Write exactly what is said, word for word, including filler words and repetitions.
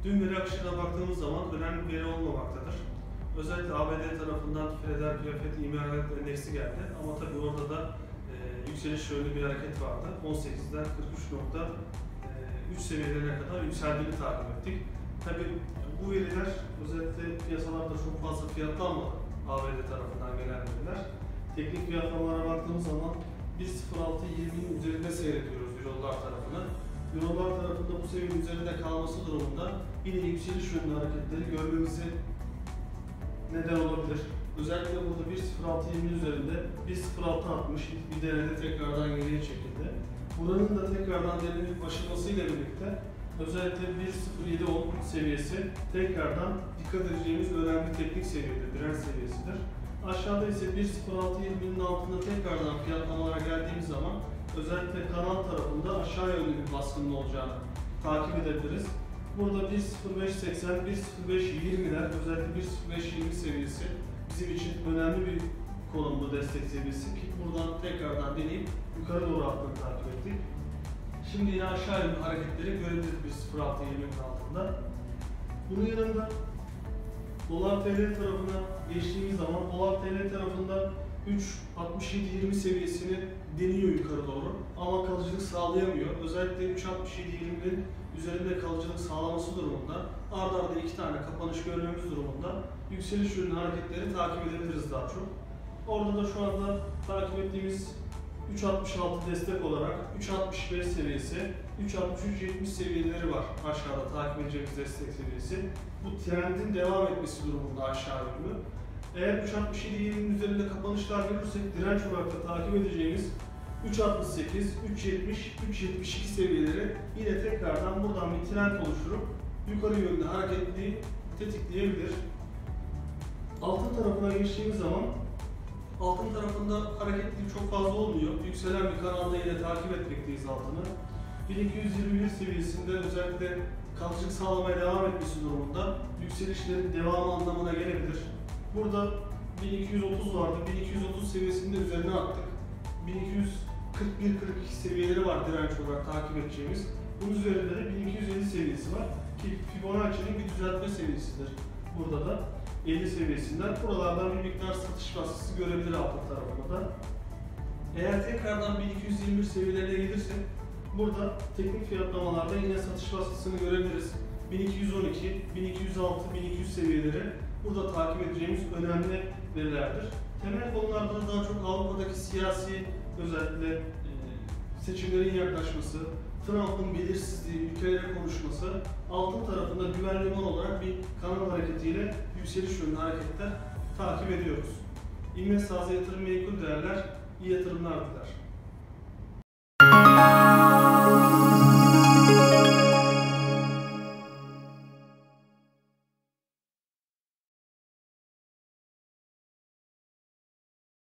Dün veri akışına baktığımız zaman önemli bir veri olmamaktadır. Özellikle A B D tarafından Philadelphia Fed İ M Hareket Endeksi geldi ama tabii orada da e, yükseliş yönlü bir hareket vardı. on sekizden kırk üç nokta üç seviyelerine kadar yükseldiğini takip ettik. Tabii bu veriler özellikle piyasalarda çok fazla fiyatlanmadı A B D tarafından gelen veriler. Teknik fiyatlamalara baktığımız zaman bir nokta sıfır altı yirminin üzerinde seyrediyoruz Eurolar tarafını. Eurolar tarafında bu seviyenin üzerinde kalması durumunda yine yükseliş yönlü hareketleri görmemizi neden olabilir. Özellikle burada bir nokta sıfır altı yirminin üzerinde bir nokta sıfır altı altmış bir denede tekrardan geriye çekildi. Buranın da tekrardan derinlik aşılmasıyla birlikte özellikle bir nokta sıfır yedi on seviyesi tekrardan dikkat edeceğimiz önemli teknik seviyedir, direnç seviyesidir. Aşağıda ise bir nokta sıfır altı yirminin altında tekrardan fiyatlamalara geldiğimiz zaman özellikle kanal tarafında aşağı yönlü bir baskının olacağını takip edebiliriz. Burada bir nokta sıfır beş seksen, bir nokta sıfır beş yirmiler, özellikle bir nokta sıfır beş yirmi seviyesi bizim için önemli bir konumlu destek seviyesi ki buradan tekrardan deneyip yukarı doğru attığını takip ettik. Şimdi yine aşağı yönlü hareketleri görebiliriz bir nokta sıfır altı yirminin altında. Bunun yanında Dolar T L tarafına geçtiğimiz zaman Dolar T L tarafında üç altmış yedi yirmi seviyesini deniyor yukarı doğru ama kalıcılık sağlayamıyor. Özellikle üç altmış yedi yirminin üzerinde kalıcılık sağlaması durumunda ard arda iki tane kapanış görmemiz durumunda yükseliş yönlü hareketleri takip edebiliriz daha çok. Orada da şu anda takip ettiğimiz üç altmış altı destek olarak üç altmış beş seviyesi, üç altmış üç yetmiş seviyeleri var aşağıda takip edeceğimiz destek seviyesi. Bu trendin devam etmesi durumunda aşağı yönlü. Eğer üç altmış yedi yirminin üzerinde kapanışlar görürsek direnç olarak da takip edeceğimiz üç altmış sekiz, üç yetmiş, üç yetmiş iki seviyeleri yine tekrardan buradan bir trend oluşturup yukarı yönlü hareketliği tetikleyebilir. Altın tarafına geçtiğimiz zaman altın tarafında hareketlilik çok fazla olmuyor. Yükselen bir kanalda yine takip etmekteyiz altını. bin iki yüz yirmi bir seviyesinde özellikle kalıcılık sağlamaya devam etmesi durumunda yükselişlerin devamı anlamına gelebilir. Burada bin iki yüz otuz vardı. bin iki yüz otuz seviyesinde üzerine attık. bin iki yüz kırk bir kırk iki seviyeleri var direnç olarak takip edeceğimiz. Bunun üzerinde de bin iki yüz elli seviyesi var ki Fibonacci'nin bir düzeltme seviyesidir. Burada da elli seviyesinden buralardan bir miktar satış baskısı görebilir altın tarafında da. Eğer tekrardan bin iki yüz yirmi bir seviyelerine gelirsek burada teknik fiyatlamalarda yine satış baskısını görebiliriz. bin iki yüz on iki, bin iki yüz altı, bin iki yüz seviyeleri burada takip edeceğimiz önemli verilerdir. Temel konularda da daha çok Avrupa'daki siyasi özellikle e, seçimlerin yaklaşması, Trump'ın belirsizliği, ülkelere konuşması, altın tarafında güven liman olarak bir kanal hareketiyle yükseliş yönlü hareketler takip ediyoruz. İlme sahası yatırım menkul değerler, iyi yatırımlar diler.